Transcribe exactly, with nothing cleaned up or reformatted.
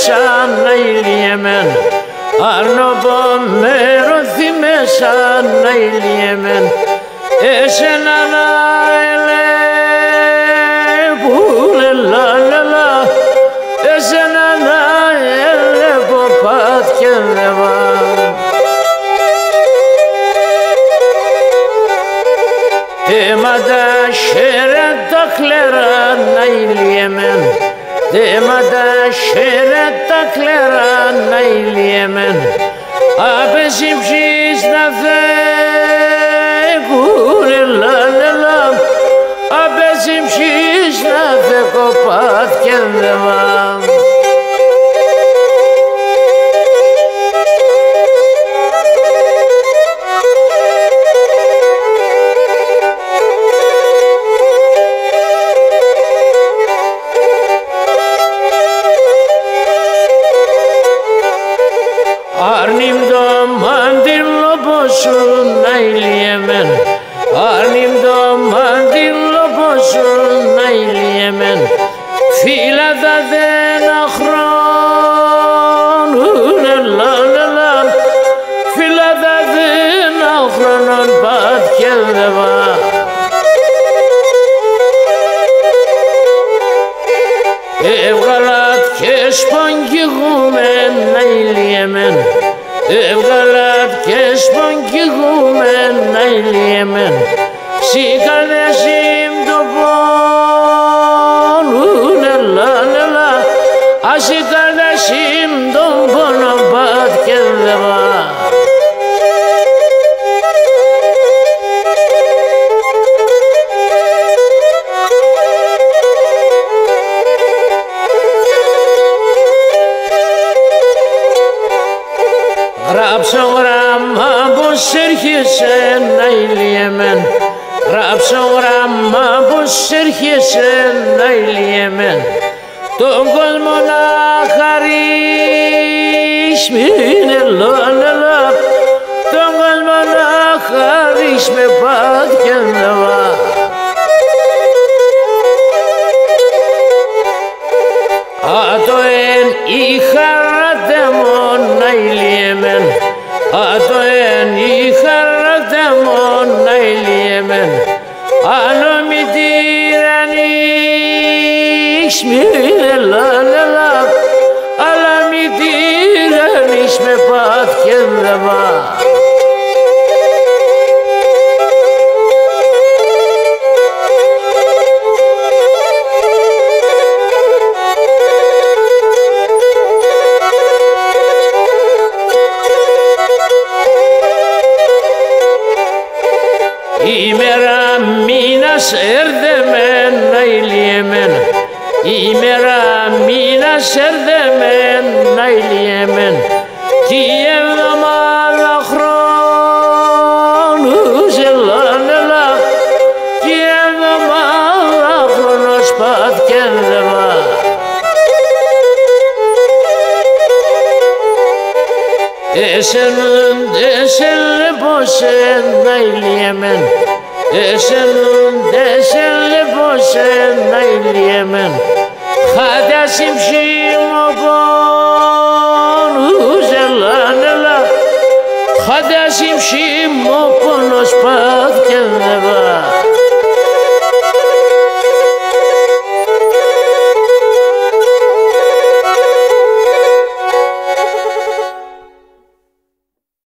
μέσα να ηλιέμεν, αρνοπό μέρωθη μέσα να ηλιέμεν, εσένα να ελέ που λελά λελά, εσένα να ελέ που πάτια λεβά. Θέματα χέρε τα κλερά να ηλιέμεν, θέματα χέρε τα κλερά να ηλιέμεν, απεσύψεις να φέγουν ελά λελά, απεσύψεις να φέγω πάτια λεβά. Άρνημ το μάντιλο πόσο να ηλιέμεν, άρνημ το μάντιλο πόσο να ηλιέμεν, φύλλα τα δένα χρόνουν ελά λελά, φύλλα τα δένα χρόνων πάτια λεβά. Έβγαλα και σπογγιγούμεν να ηλιέμεν, έβγαλα και σπογγιγούμεν να ηλιέμεν, σήκανε συμπτωπώνουν ελά λελά, ας σήκανε συμπτωπώνουν πάτια λεβά. Γράψω γράμμα πως έρχεσαι να ηλιέμεν, γράψω γράμμα πως έρχεσαι να ηλιέμεν, τον κόσμο να χαρείς μην ελά λελά, τον κόσμο να χαρείς με πάτια λεβά. Άτο εν η χαράτε μόν να ηλιέμεν, άτο εν η χαράτε μόν να ηλιέμεν, άνω μη τυραννείς μην ελά λελά, αλλά μη τυραννείς με πάτια λεβά. Ημέρα μήνας έρδεμεν να ηλιέμεν, ημέρα μήνας έρδεμεν να ηλιέμεν, κι η εβδομάδα χρόνους ελά λελά, κι η εβδομάδα χρόνος πάτια λεβά. Εσενούν, εσενούν πως να ηλιέμεν, εσενούν, εσενούν πως να ηλιέμεν, χάτια συμψιμοπόνους ελά λελά, χάτια συμψιμοπόνους πάτια λεβά.